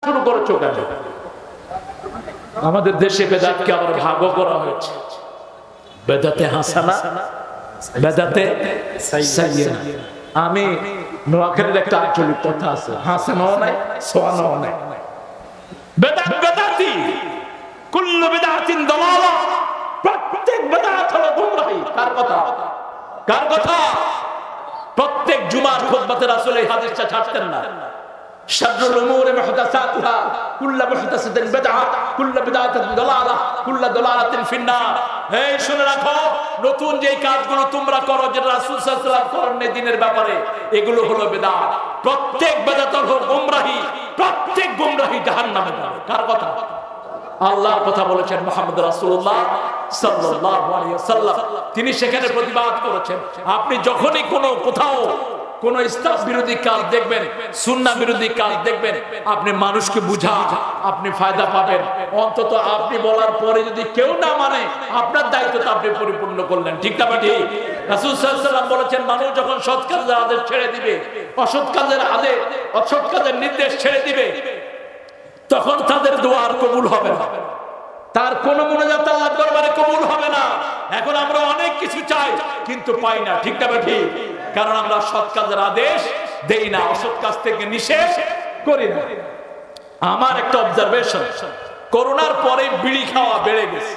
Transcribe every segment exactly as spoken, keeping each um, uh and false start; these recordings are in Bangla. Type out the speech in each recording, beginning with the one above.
শুরু করেছো কেন? আমাদের দেশে বেদাতকে আবার ভাগও করা হয়েছে, বেদাতে হাসানা, বেদাতে সাইয়্যিনা। আমি নোয়াখালীর একটা আঞ্চলিক কথা আছে, হাসানাও নাই সোয়ানাও নাই। বেদাত বেদাতি, কুল্লু বিদআতিন দালালা, প্রত্যেক বেদাত হলো গোমরাহি। কার কথা? কার কথা? প্রত্যেক জুমার খুতবাতে রাসূল এই হাদিসটা ছাড়তেন না, শাররুল উমুরি মুহদাসাতুহা, কুল্লু মুহদাসাতিন বিদআহ, কুল্লু বিদআতিন দালালাহ, কুল্লু দালালাতিন ফিন্নার। এই শুনে রাখো, নতুন যে কাজগুলো তোমরা করো, যেটা রাসূল সাল্লাল্লাহু আলাইহি ওয়াসাল্লাম করেননি দ্বীনের ব্যাপারে, এগুলো হলো বিদআত। প্রত্যেক বিদআত হলো গোমরাহি, প্রত্যেক গোমরাহি জাহান্নামে যাবে। কার কথা? আল্লাহর কথা বলেছেন মুহাম্মদ রাসূলুল্লাহ সাল্লাল্লাহু আলাইহি ওয়াসাল্লাম, তিনি সেখানে প্রতিবাদ করেছেন। আপনি যখনই কোনো কোথাও কোন ইসলাম বিরোধী কাজ দেখবেন, সুন্নাহ বিরোধী কাজ দেখবেন, আপনি মানুষকে বুঝা আপনি ফায়দা পাবেন। অন্তত আপনি বলার পরে যদি কেউ না মানে, আপনার দায়িত্ব তো আপনি পরিপূর্ণ করলেন। ঠিক না ঠিক? রাসূল সাল্লাল্লাহু আলাইহি ওয়াসাল্লাম বলেছেন, মানুষ যখন সৎ কাজের আদেশ ছেড়ে দিবে, অসৎ কাজের আদেশ, অসৎ কাজের নির্দেশ ছেড়ে দিবে, তখন তাদের দোয়া আর কবুল হবে না, তার কোন মুনাজাত আল্লাহর দরবারে কবুল হবে না। এখন আমরা অনেক কিছু চাই কিন্তু পাই না। ঠিক না ঠিক? কারণ আমরা সৎ কাজের আদেশ দেই না, অসৎ কাজ থেকে নিষেধ করি না। আমার একটা অবজারভেশন, করোনার পরে বিড়ি খাওয়া বেড়ে গেছে।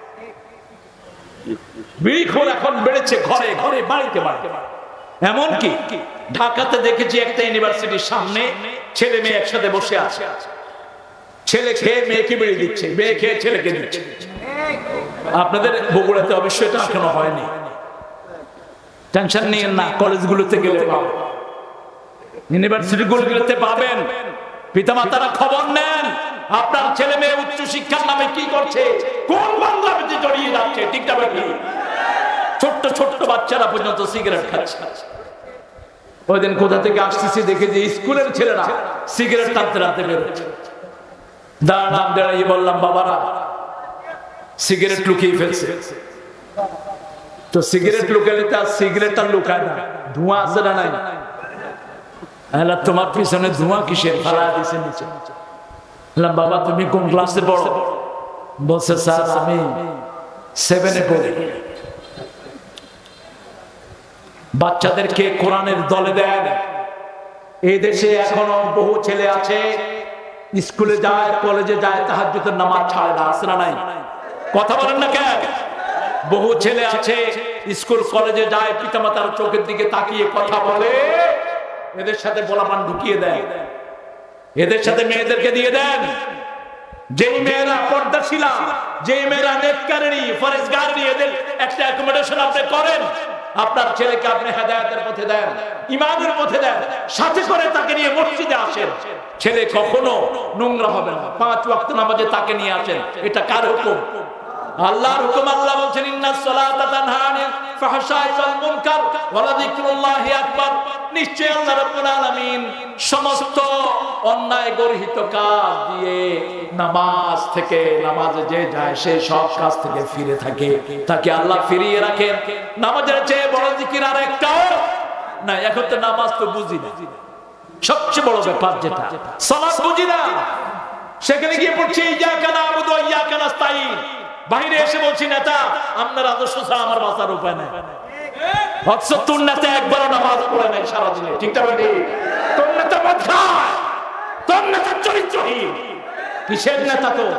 বিড়ি খোর এখন বেড়েছে ঘরে ঘরে, বাড়িতে বাড়িতে। এমনকি ঢাকাতে দেখেছি একটা ইউনিভার্সিটির সামনে ছেলে মেয়ে একসাথে বসে আছে, ছেলে খেয়ে মেয়েকে বিড়ি দিচ্ছে, মেয়ে খেয়ে ছেলেকে দিচ্ছে। আপনাদের বগুড়াতে অবশ্যই এটা এখনো হয়নি, টেনশন নিয়েন না, কলেজগুলোতে গেলে পাবেন, ইউনিভার্সিটিগুলোতে পাবেন। পিতামাতারা খবর নেন আপনার ছেলে মেয়ে উচ্চ শিক্ষার নামে কি করছে, কোন বাংলাতে জড়িয়ে যাচ্ছে। ঠিক না ঠিক? ছোট্ট ছোট্ট বাচ্চারা পর্যন্ত সিগারেট খাচ্ছে। ওই দিন কোথা থেকে আসতেছি দেখে যে স্কুলের ছেলেরা সিগারেট টানতে টানতে বেরোচ্ছে। দাঁড়ান দাঁড়িয়ে বললাম, বাবারা সিগারেট লুকিয়ে ফেলছে। তো সিগারেট লুকালে তার সিগারেটটা লুকায় না, ধোঁয়া আছে না নাই? তোমার পিছনে ধোঁয়া কিসের? ফালা দিছে নিচে। বাবা তুমি কোন ক্লাসে পড়ো? বলছে স্যার আমি সেভেনে পড়ি। বাচ্চাদেরকে কোরআনের দলে দেন। এই দেশে এখনো বহু ছেলে আছে স্কুলে যায়, কলেজে যায়, তাহাজ্জুদের নামাজ ছাড়ে না। আছে না নাই? কথা বলেন না কেন? বহু ছেলে আছে স্কুল কলেজে যায়, পিতামাতার চোখের দিকে তাকিয়ে কথা বলে, এদের সাথে বলাপান ঢুকিয়ে দেয়, এদের সাথে মেয়েদেরকে দিয়ে দেন। যেই মেয়েরা পর্দাশীলা, যেই মেয়েরা নেককারিনী, ফরেজগারিনী, এদের একটা অ্যাকোমোডেশন আপনি করেন, আপনার ছেলেকে আপনি হেদায়েতের পথে দেন, ইমানের পথে দেন, সাথে করে তাকে নিয়ে মসজিদে আসেন। ছেলে কখনো নোংরা হবে না, পাঁচ ওয়াক্ত নামাজে তাকে নিয়ে আসেন। এটা কার হুকুম? আল্লাহর হুকুম। আল্লাহ বলেন ইন্নাস সালাতা তানহা আনিল ফাহশাই ওয়াল মুনকার ওয়া লাযিকরুল্লাহি আকবার। নিশ্চয় আল্লাহ রাব্বুল আলামিন সমস্ত অন্যায় গর্হিত কাজ দিয়ে নামাজ থেকে, নামাজে যে যায় সে সব কাজ থেকে ফিরে থাকে, তাকে আল্লাহ ফিরিয়ে রাখেন। নামাজের চেয়ে বড় জিকির আর একটাও না। এখন তো নামাজ তো বুঝি না, সবচেয়ে বড় ব্যাপার যেটা সালাত বুঝি না, সেখানে গিয়ে পড়ছি ইয়াকা না'বুদু ওয়া ইয়াকা নাস্তাঈন। বাইরে এসে বলছি নেতা আপনার আদর্শ ছাড়া আমার বাঁচার উপায় নাই। অথচ তোর নেতা একবারও নামাজ পড়ে নাই সারাদিনে। ঠিক না বেটি? তোর নেতা মদ খায়, তোর নেতা চরিত্রহীন। কিসের নেতা? তো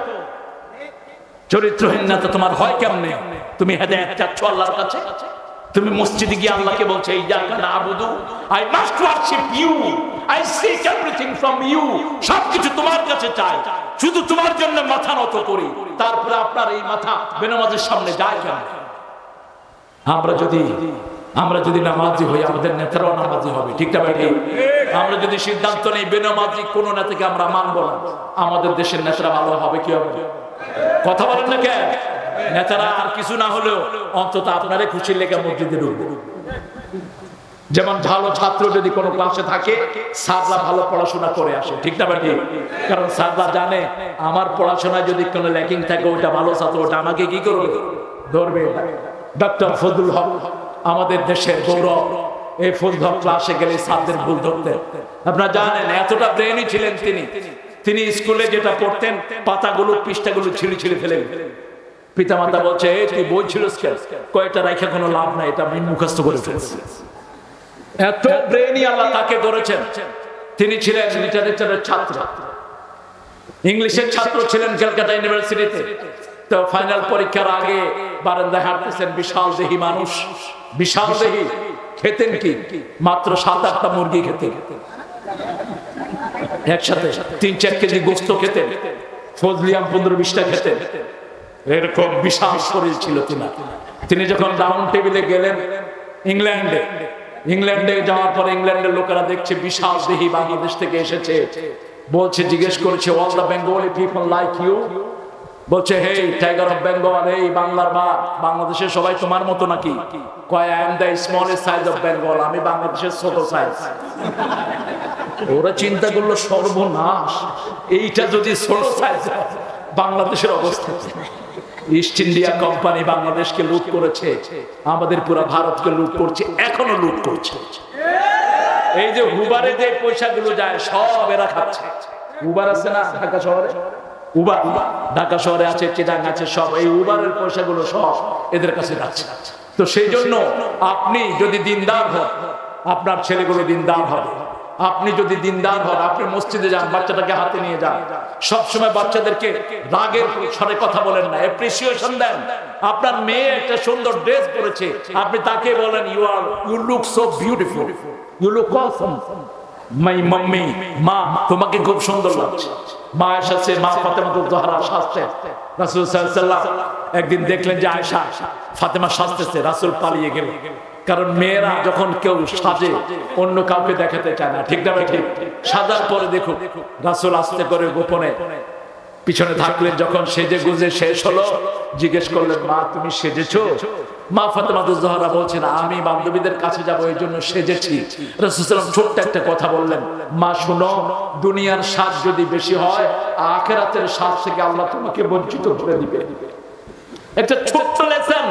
চরিত্রহীন নেতা তোমার হয় কেমনে? তুমি হেদায়েত চাচ্ছ আল্লাহর কাছে, তুমি মসজিদে গিয়ে আল্লাহকে বলছো ইয়াকা না'বুদু, I must worship you, I seek everything from you. সবকিছু তোমার কাছে চাই, শুধু তোমার জন্য মাথা নত করি। তারপরে আপনার এই মাথা বেনামাজের সামনে যায় কেন? আমরা যদি আমরা যদি নামাজি হই, আমাদের নেতারাও নামাজি হবে। ঠিক না ভাই? আমরা যদি সিদ্ধান্ত নেই বেনামাজি কোন নেতাকে আমরা মানব না, আমাদের দেশের নেতারা ভালো হবে। কি হবে? কথা বলেন না কেন? নেতারা আর কিছু না হলেও অন্তত আপনারে খুশির লেগে মসজিদে ঢুকবে। যেমন ভালো ছাত্র যদি কোনো ক্লাসে থাকে, স্যাররা ভালো পড়াশোনা করে আসে। ঠিক না ভাই? কারণ স্যাররা জানে আমার পড়াশোনায় যদি কোনো ল্যাকিং থাকে, ওটা ভালো ছাত্র, ওটা আমাকে কি করবে? ধরবে। ডক্টর ফজলুল হক আমাদের দেশের গৌরব। এই ফজলুল হক ক্লাসে গেলে ছাত্রদের ভুল ধরতেন। আপনারা জানেন এতটা ব্রেনই ছিলেন তিনি। তিনি স্কুলে যেটা পড়তেন পাতাগুলো পৃষ্ঠাগুলো ছিঁড়ে ছিঁড়ে ফেলে পিতামাতা বলছে এই তুই বই ছিড়িস কেন? কয়েকটা রাইখা কোনো লাভ নাই, এটা আমি মুখস্থ করে ফেলছি। এত ব্রেনি আল্লাহ তাকে ধরেছেন। তিনি ছিলেন লিটারেচারের ছাত্র, ইংলিশের ছাত্র ছিলেন ক্যালকাটা ইউনিভার্সিটিতে। তো ফাইনাল পরীক্ষার আগে বারান্দায় হাঁটতেছেন, বিশাল দেহি মানুষ, বিশাল দেহি। খেতেন কি? মাত্র সাত আটটা মুরগি খেতেন একসাথে, তিন চার কেজি গোস্ত খেতেন, ফজলিয়াম পনেরো বিশটা খেতেন। এরকম বিশাল শরীর ছিল তিনি। তিনি যখন রাউন্ড টেবিলে গেলেন ইংল্যান্ডে, ইংল্যান্ডে যাওয়ার পরে ইংল্যান্ডের লোকেরা দেখছে বিশাল দেহি বাংলাদেশ থেকে এসেছে। বলছে, জিজ্ঞেস করেছে all the Bengali people like you? বলছে হে টাইগার অফ বেঙ্গল, এই বাংলার মা, বাংলাদেশের সবাই তোমার মতো নাকি? কয় I am the smallest size of Bengal, আমি বাংলাদেশের ছোট সাইজ। ওরা চিন্তা করলো সর্বনাশ, এইটা যদি ছোট সাইজ বাংলাদেশের অবস্থা। ইস্ট ইন্ডিয়া কোম্পানি বাংলাদেশকে লুট করেছে, আমাদের পুরো ভারতকে লুট করছে, এখনো লুট করছে। এই যে হুবারে যে পয়সাগুলো যায় সব এরা খাচ্ছে। উবার আছে না ঢাকা শহরে, উবার ঢাকা শহরে আছে, চিটাং আছে, সব এই উবারের পয়সাগুলো সব এদের কাছে যাচ্ছে। তো সেই জন্য আপনি যদি দিনদার হন, আপনার ছেলেগুলো দিনদার হবে। আপনি যদি দিনদার হন, আপনি মসজিদে যান, বাচ্চাটাকে হাতে নিয়ে যান, সবসময় বাচ্চাদেরকে রাগের স্বরে কথা বলেন না, অ্যাপ্রিসিয়েশন দেন। আপনার মেয়ে একটা সুন্দর ড্রেস পরেছে, আপনি তাকে বলেন you are you look so beautiful, you look awesome, my mummy, মা তোমাকে খুব সুন্দর লাগছে। মা এসেছে, মা ফাতেমাতুজ জোহরা সাজতে, রাসূল সাল্লাল্লাহু আলাইহি ওয়াসাল্লাম একদিন দেখলেন যে আয়েশা ফাতেমা সাজতেছে, রাসূল পালিয়ে গেলেন। কারণ মেয়েরা যখন কেউ সাজে অন্য কাউকে দেখাতে চায় না, ঠিক না ঠিক? সাজার পরে দেখো রাসূল আস্তে করে গোপনে পিছনে থাকলেন। যখন সেজে গুজে শেষ হলো, জিজ্ঞেস করলেন মা তুমি সেজেছো? মা ফাতেমাতুজ জোহরা বলছেন আমি বান্ধবীদের কাছে যাবো এই জন্য সেজেছি। রাসূল সাল্লাল্লাহু আলাইহি ওয়াসাল্লাম ছোট্ট একটা কথা বললেন, মা শুনো, দুনিয়ার সাজ যদি বেশি হয়, আখিরাতের সাজ থেকে আল্লাহ তোমাকে বঞ্চিত করে দিবে। একটা ছোট্ট লেসন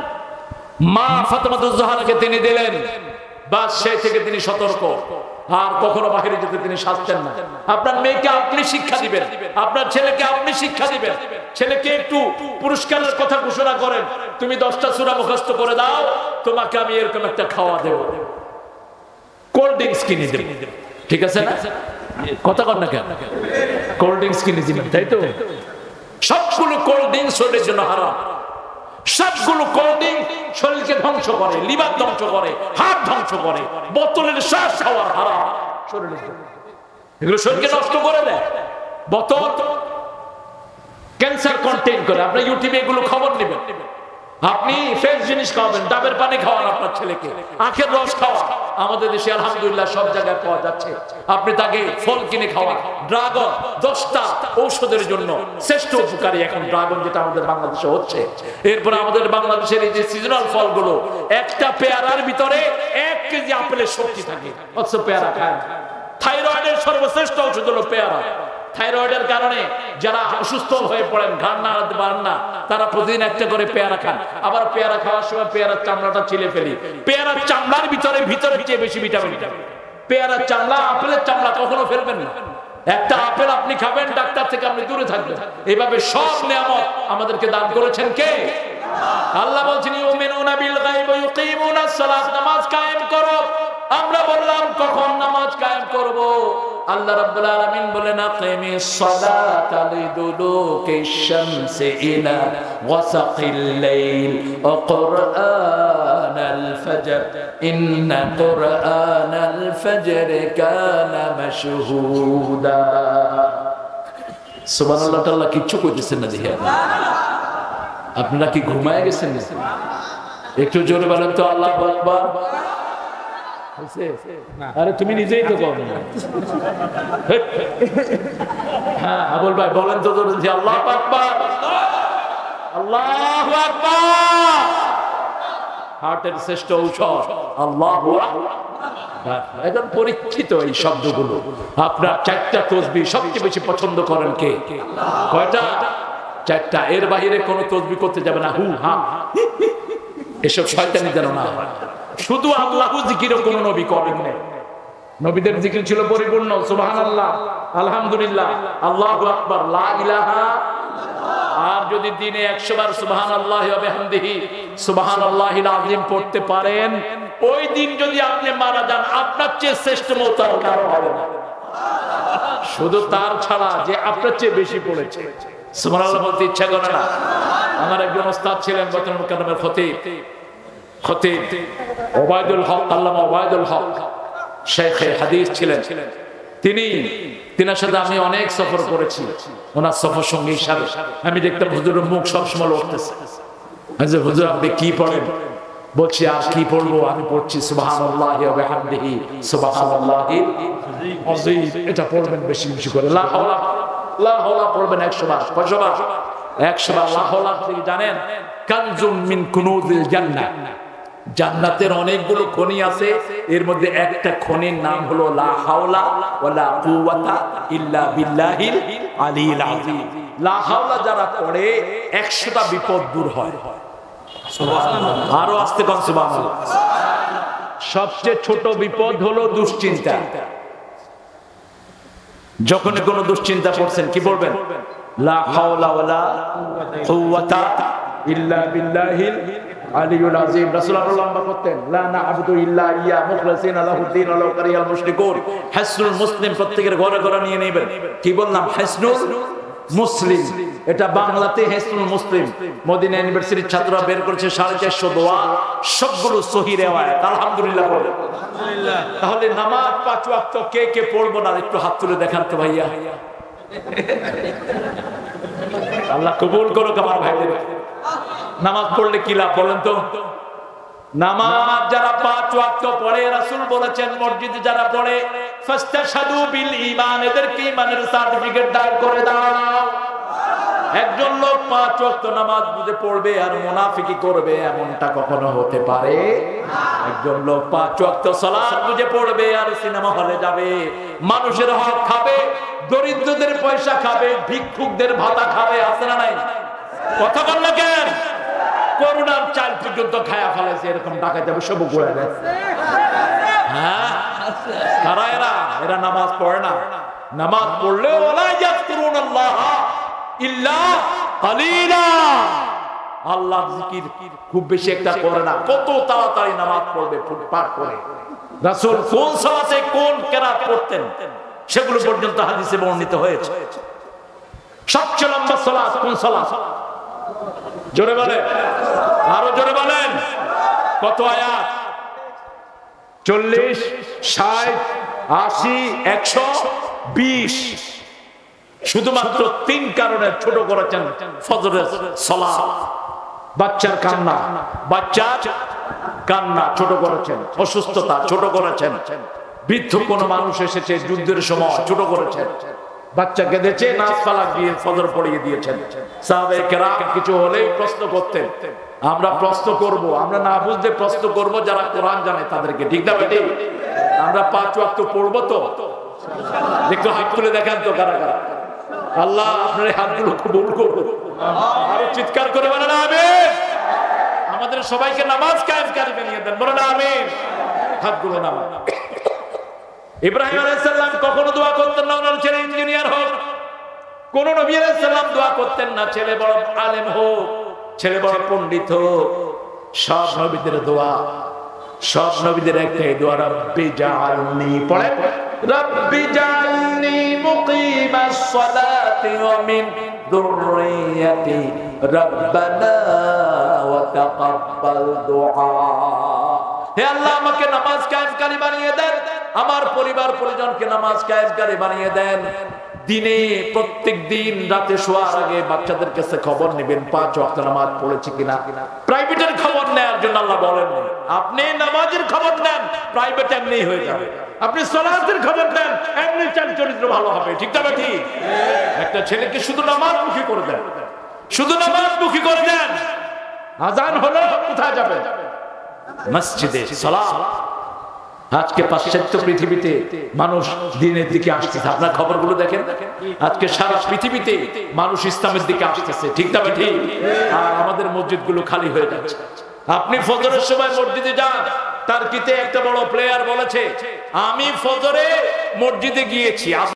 মা ফাতেমাতুজ জোহরাকে তিনি দিলেন, বাস সেই থেকে তিনি সতর্ক, আর কখনো বাহিরে যেতে তিনি সাজতেন না। আপনার মেয়েকে আপনি শিক্ষা দিবেন, আপনার ছেলেকে আপনি শিক্ষা দিবেন। ছেলেকে একটু পুরস্কারের কথা ঘোষণা করেন, তুমি দশটা সূরা মুখস্থ করে দাও, তোমাকে আমি এরকম একটা খাওয়া দেব, কোল্ড ড্রিঙ্কস কিনে দেব, ঠিক আছে না? কথা কর না কেন? কোল্ড ড্রিঙ্কস কিনে দিবেন, তাই তো? সবগুলো কোল্ড ড্রিঙ্কস শরীরের জন্য হারাম। সবগুলো কোল্ড ড্রিঙ্ক শরীরকে ধ্বংস করে, লিভার ধ্বংস করে, হার্ট ধ্বংস করে। বোতলের শ্বাস খাওয়া হারাম শরীরের জন্য, এগুলো শরীরকে নষ্ট করে দেয়। বোতল ক্যান্সার কন্টেইন করে। আপনি ইউটিউবে এগুলো খবর নেবেন, আপনি ফ্রেশ জিনিস খাওয়াবেন, ডাবের পানি খাওয়ান আপনার ছেলেকে, আখের রস খাওয়া, আমাদের দেশে আলহামদুলিল্লাহ সব জায়গায় পাওয়া যাচ্ছে। আপনি তাকে ফল কিনে খাওয়ান, ড্রাগন দশটা ঔষধের জন্য শ্রেষ্ঠ উপকারী এখন ড্রাগন, যেটা আমাদের বাংলাদেশে হচ্ছে। এরপরে আমাদের বাংলাদেশের এই যে সিজনাল ফলগুলো, একটা পেয়ারার ভিতরে এক কেজি আপেলের শক্তি থাকে, অথচ পেয়ারা খায়। থাইরয়েডের সর্বশ্রেষ্ঠ ঔষধ হলো পেয়ারা। থাইরয়েডের কারণে যারা অসুস্থ হয়ে পড়েন, ঘাড় নাড়াতে পারেন না, তারা প্রতিদিন একটা করে পেয়ারা খান। আবার পেয়ারা খাওয়ার সময় পেয়ারার চামড়াটা ছিলে ফেলি। পেয়ারার চামড়ার ভিতরে ভিতর ভিতরে বেশি ভিটামিন। পেয়ারার চামড়া, আপেলের চামড়া কখনো ফেলবেন না। একটা আপেল আপনি খাবেন, ডাক্তার থেকে আপনি দূরে থাকবেন। এইভাবে সব নিয়ামত আমাদেরকে দান করেছেন কে? আল্লাহ বলছেন ইউমিনুনা বিল গায়ব ওয়া ইউকিমুনাস সালাত, নামাজ কায়েম করো। আমরা বললাম কখন নামাজ কায়েম করব? আল্লাহ রাব্বুল আলামিন বলেন আকিমিস সালাতা লিদুলুকিশ শামসি ইলা ওয়াসাকিল লাইল ওয়া কুরআনাল ফাজর ইন্না কুরআনাল ফাজর কানা মাশহুদা। সুবহানাল্লাহ, তাআলা কিচ্ছু কইতেছেন না দেখে আপনারা কি ঘুমায় গেছেন? একটু জোরে বলেন তো আল্লাহু আকবার। আরে তুমি নিজেই তো কর। হ্যাঁ আবুল ভাই বলেন তো জোরে আল্লাহু আকবার, আল্লাহু আকবার। হার্টের শ্রেষ্ঠ ঔষধ আল্লাহু আকবার। একদম পরীক্ষিত এই শব্দগুলো। আপনার চারটা তাসবিহ সবচেয়ে বেশি পছন্দ করেন কে? কয়টা? চারটা। এর বাইরে কোনো তাসবিহ করতে যাবে না। হু হা এসব শয়তানি যেন না। শুধু আল্লাহু জিকিরও কোন নবী করেন না। নবীদের জিকির ছিল পরিপূর্ণ, সুবহানাল্লাহ, আলহামদুলিল্লাহ, আল্লাহু আকবার, লা ইলাহা। আর যদি দিনে একশো বার সুবহানাল্লাহি ওয়া বিহামদিহি সুবহানাল্লাহিল আযীম পড়তে পারেন, ওই দিন যদি আপনি মারা যান, আপনার চেয়ে শ্রেষ্ঠ মওত আর কারো হবে না। শুধু তার ছাড়া যে আপনার চেয়ে বেশি পড়েছে। সুবহানাল্লাহ বলতে ইচ্ছা করে না? আমার একজন ওস্তাদ ছিলেন বদরুল মুকাররমের খতিব, খতিব ওবায়দুল হক, আল্লামা ওবায়দুল হক শেখে হাদিস ছিলেন। তিনি তিনার সাথে আমি অনেক সফর করেছি। ওনার সফর সঙ্গী হিসাবে আমি দেখতাম হুজুরের মুখ সবসময় লড়তেছে। হুজুর আপনি কি পড়েন? বলছি আর কি পড়বো, আমি পড়ছি সুবহানাল্লাহি ওয়া বিহামদিহি সুবহানাল্লাহিল আযীম। এটা পড়বেন বেশি বেশি করে, লা হাওলা, লা হাওলা পড়বেন একশো বার। কয়শো বার? একশো বার। লা হাওলা কি জানেন? কানজুম মিন কুনুজিল জান্নাহ। জান্নাতের অনেকগুলো খনি আছে, এর মধ্যে একটা খনির নাম হলো লা হাওলা ওয়ালা কুওয়াতা ইল্লা বিল্লাহিল আলিয়্যিল আযীম। লা হাওলা যারা পড়ে একশোটা বিপদ দূর হয়। সুবহানাল্লাহ। আরো আস্তে কোন সুবহানাল্লাহ। সবচেয়ে ছোট বিপদ হলো দুশ্চিন্তা। যখন কোনো দুশ্চিন্তা পড়ছেন কি বলবেন? লা হাওলা ওয়ালা কুওয়াতা ইল্লা বিল্লাহিল আলিয়ুল আযীম। রাসূলুল্লাহ লম্বা করতেন, লা না'বুদু ইল্লা ইয়া মুখলিসিনা লাহুদ্দিন ওয়ালাউ কারিহাল মুশরিকুন। হিসনুল মুসলিম প্রত্যেকের ঘরে ঘরে নিয়ে নেবেন। কি বললাম? হিসনুল মুসলিম। এটা বাংলাতে হিসনুল মুসলিম। মদিনা ইউনিভার্সিটির ছাত্ররা বের করেছে সাড়ে চারশো দোয়া, সবগুলো সহিহ রিওয়ায়াত। আলহামদুলিল্লাহ বলে। আলহামদুলিল্লাহ। তাহলে নামাজ পাঁচ ওয়াক্ত কে কে পড়বো না একটু হাত তুলে দেখান তো ভাইয়া। আল্লাহ কবুল করুক আমার ভাইদের। নামাজ পড়লে কি লাভ বলেন তো? নামাজ যারা পাঁচ ওয়াক্ত পড়ে, রাসূল বলেছেন মসজিদে যারা পড়ে ফাস্তাশহাদু বিল ঈমান, এদেরকে ঈমানের সার্টিফিকেট দান করে দাও। একজন লোক পাঁচ ওয়াক্ত নামাজ বুঝে পড়বে আর মুনাফিকি করবে, এমনটা কখনো হতে পারে না। একজন লোক পাঁচ ওয়াক্ত সালাত বুঝে পড়বে আর সিনেমা হলে যাবে, মানুষের হক খাবে, দরিদ্রদের পয়সা খাবে, ভিক্ষুকদের ভাতা খাবে, আছে না নাই? কথা বল না কেন? করোনার চাল পর্যন্ত খায়া ফেলেছে, এরকম টাকা যাবে সব ঘুরে দেয়। হ্যাঁ, কারা এরা? এরা নামাজ পড়ে না। নামাজ পড়লে ওয়ালা ইয়াযকুরুনাল্লাহ ইল্লা কালিলা, আল্লাহর জিকির খুব বেশি একটা করে না। কত তাড়াতাড়ি নামাজ পড়বে পাঠ করে। রাসূল কোন সালাতে কোন কিরাত পড়তেন সেগুলো পর্যন্ত হাদিসে বর্ণিত হয়েছে। সবচেয়ে লম্বা সালাত কোন সালাত? জোরে বলেন, আরো জোরে বলেন। কত আয়াত? চল্লিশ, ষাট, আশি, একশো বিশ। শুধুমাত্র তিন কারণে ছোট করেছেন ফজরের সালাত। বাচ্চার কান্না, বাচ্চার কান্না ছোট করেছেন, অসুস্থতা ছোট করেছেন, বৃদ্ধ কোন মানুষ এসেছে যুদ্ধের সময় ছোট করেছেন, বাচ্চা কেঁদেছে নাচ ফালাক দিয়ে ফজর পড়িয়ে দিয়েছেন। সাহাবায়ে কেরাম কিছু হলেই প্রশ্ন করতেন। আমরা প্রশ্ন করব, আমরা না বুঝলে প্রশ্ন করব যারা কোরআন জানে তাদেরকে, ঠিক না বেটি? আমরা পাঁচ ওয়াক্ত পড়বো তো? একটু হাত তুলে দেখান তো কারা কারা। আল্লাহ আপনার হাতগুলো কবুল করুন। আরো চিৎকার করে বলেন আমিন। আমাদের সবাইকে নামাজ কায়েমকারী বানিয়ে দেন, বলেন আমিন। হাতগুলো নামান। ইব্রাহিম আলাইহিস সালাম কখনো দোয়া করতেন না ওনার ছেলে ইঞ্জিনিয়ার হোক। কোন নবী আলাইহিস সালাম দোয়া করতেন না ছেলে বড় আলেম হোক, ছেলে বড় পণ্ডিত হোক। সব নবীদের দোয়া, সব নবীদের একটাই দোয়া, রব্বি জাআলনি, পড়ে রব্বি জাআলনি মুকিমাস সালাতি ওয়া মিন যুররিয়াতি রব্বানা ওয়া তাকাব্বাল দুআ। হে আল্লাহ, আমাকে নামাজ কায়েমকারী বানিয়ে দেন, আমার পরিবার পরিজনকে নামাজ কায়েমকারী বানিয়ে দেন। দিনে প্রত্যেক দিন রাতে শোয়ার আগে বাচ্চাদের কাছে খবর নেবেন পাঁচ ওয়াক্ত নামাজ পড়েছে কিনা। প্রাইভেটের খবর নেওয়ার জন্য আল্লাহ বলেন, আপনি নামাজের খবর নেন, প্রাইভেট এমনি হয়ে যাবে। আপনি সালাতের খবর নেন, এমনি চাল চরিত্র ভালো হবে, ঠিক না ঠিক? একটা ছেলেকে শুধু নামাজ মুখী করে দেন, শুধু নামাজ মুখী করে দেন, আজান হলো কোথায় যাবে? মসজিদে। সালাত। আজকে পাশ্চাত্য পৃথিবীতে মানুষ দিনের দিকে আসতেছে, আপনার খবরগুলো দেখেন। আজকে সারা পৃথিবীতে মানুষ ইসলামের দিকে আসতেছে, ঠিক না ঠিক? আর আমাদের মসজিদগুলো খালি হয়ে যাচ্ছে। আপনি ফজরের সময় মসজিদে যান, টার্কিতে একটা বড় প্লেয়ার বলেছে, আমি ফজরে মসজিদে গিয়েছি।